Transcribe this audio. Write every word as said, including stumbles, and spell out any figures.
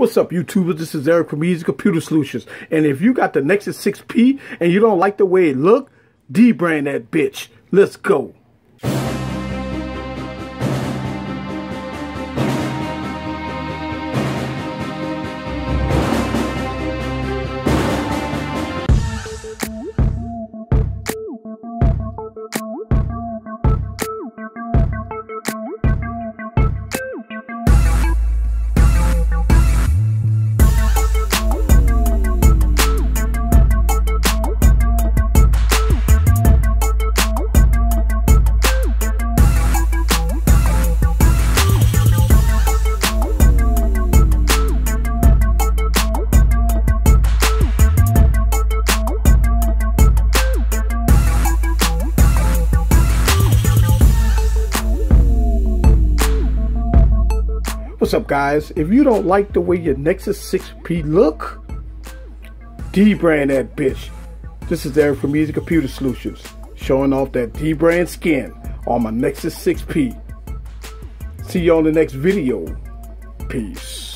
What's up, YouTubers? This is Eric from Eazy Computer Solutions. And if you got the Nexus six P and you don't like the way it look, Dbrand that bitch. Let's go. What's up, guys? If you don't like the way your Nexus six P look, Dbrand that bitch. This is Eric from Eazy Computer Solutions, showing off that Dbrand skin on my Nexus six P. See you on the next video. Peace.